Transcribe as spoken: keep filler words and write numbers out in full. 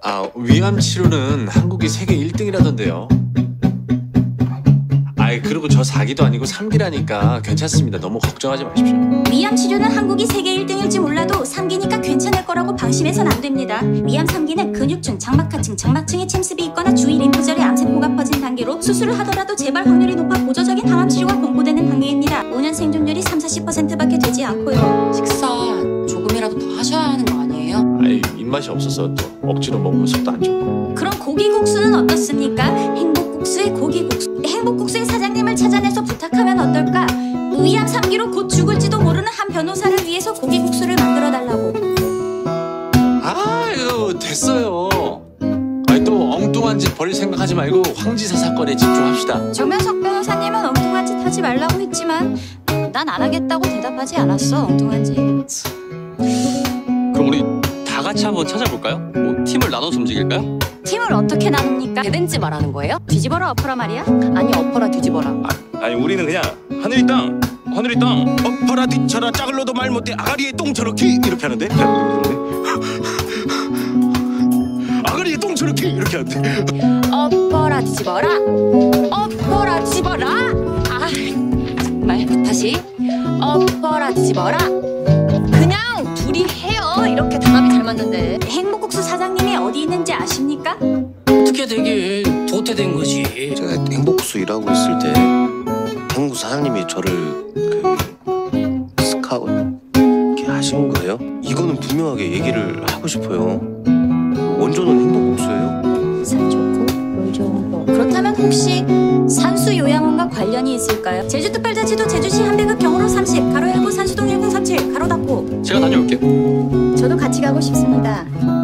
아, 위암 치료는 한국이 세계 일 등이라던데요. 아이, 그리고 저 사 기도 아니고 삼 기라니까 괜찮습니다. 너무 걱정하지 마십시오. 위암 치료는 한국이 세계 일 등일지 몰라도 삼 기니까 괜찮을 거라고 방심해선 안 됩니다. 위암 삼 기는 근육층, 장막하층, 장막층에 침습이 있거나 주위 림프절에 암세포가 퍼진 단계로 수술을 하더라도 재발 확률이 높아 보조적인 항암 치료가 공포되는 단계입니다. 오 년 생존율이 삼, 사십 퍼센트밖에 되지 않고요. 식사 조금이라도 더 하셔야 하는 거 아니에요? 아이, 입맛이 없어서 또 억지로 먹으면 속도 안 좋고. 그럼 고기국수는 어떻습니까? 행복국수의 고기국수. 행복국수의 사장님을 찾아내서 부탁하면 어떨까? 위암 삼 기로 곧 죽을지도 모르는 한 변호사를 위해서 고기국수를 만들어달라고. 아유, 됐어요. 아니, 또 엉뚱한 짓 벌일 생각하지 말고 황지사 사건에 집중합시다. 정명석 변호사님은 엉뚱한 짓 하지 말라고 했지만 난 안 하겠다고 대답하지 않았어. 엉뚱한 짓. 그럼 우리 다 같이 한번 찾아볼까요? 뭐 팀을 나눠서 움직일까요? 팀을 어떻게 나눕니까? 대댄지 말하는 거예요? 뒤집어라 엎어라 말이야? 아니 엎어라 뒤집어라. 아, 아니 우리는 그냥 하늘이 땅, 하늘이 땅, 엎어라 뒤쳐라 짝을로도 말 못해 아가리에 똥 저렇게 이렇게 하는데 아가리에 똥 저렇게 이렇게 하는데 엎어라 뒤집어라. 엎어라 뒤집어라. 아 정말 다시 엎어라 뒤집어라. 그냥 둘이 해요. 이렇게 단합이 잘 맞는데. 행복국수 사장님이 어디 있는지 아십니까? 어떻게 되긴 도태된 거지. 제가 행복국수 일하고 있을 때 행복국수 사장님이 저를 그 스카웃 이렇게 하신 거예요? 이거는 분명하게 얘기를 하고 싶어요. 원조는 행복국수예요. 산 좋고 물 좋은 거. 그렇다면 혹시 산수요양원과 관련이 있을까요? 제주특별자치도 제주시 한백읍 경으로 삼십, 가로 열고 산수동 일공삼칠, 가로 닫고. 제가 다녀올게요. 저도 같이 가고 싶습니다.